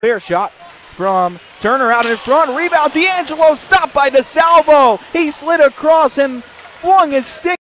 Fair shot from Turner out in front. Rebound, D'Angelo stopped by Salvo. He slid across and flung his stick.